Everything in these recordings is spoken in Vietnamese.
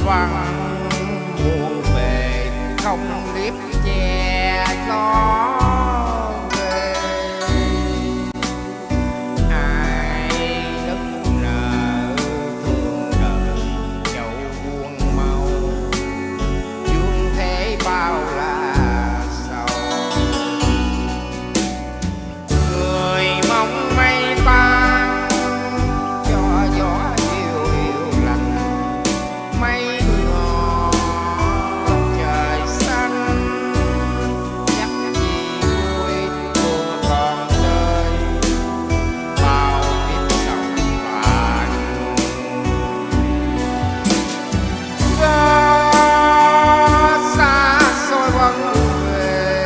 vắng muôn bề không liếp che gió về. Ai đất nợ thương đời dẫu buồn màu, dương thế bao là sầu. Người mong mây tan cho gió yêu yêu lạnh, mây nhỏ trời xanh chắc gì vui buồn còn đời bao biết sầu vàng. Gió xa xôi vẫn về,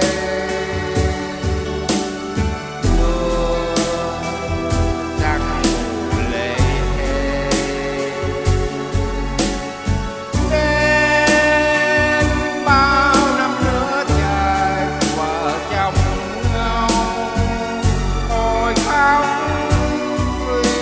mưa đang lệ đến bao năm nữa trời vợ chồng nhau ngồi khóc vì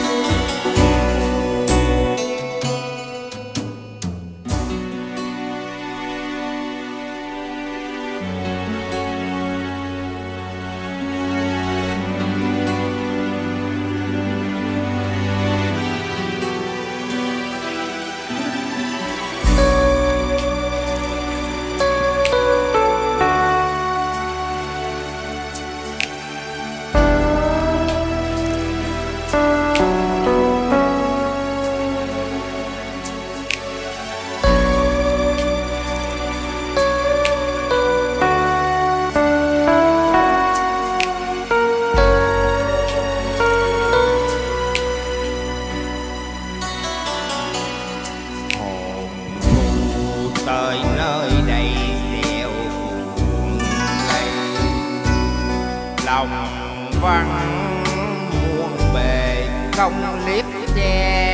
hồn thu tới nơi đây đèo buồn lây, lòng vắng muôn bề không liếp che